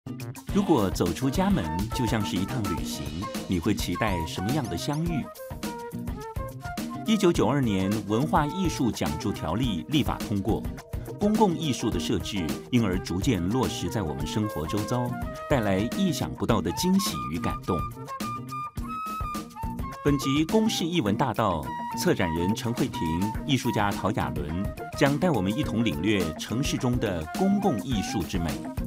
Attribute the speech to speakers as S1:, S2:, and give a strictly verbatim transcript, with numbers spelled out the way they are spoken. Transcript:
S1: 如果走出家门就像是一趟旅行，你会期待什么样的相遇？一九九二年，文化艺术奖助条例立法通过，公共艺术的设置因而逐渐落实在我们生活周遭，带来意想不到的惊喜与感动。本集公视艺文大道，策展人陈慧婷、艺术家陶雅伦将带我们一同领略城市中的公共艺术之美。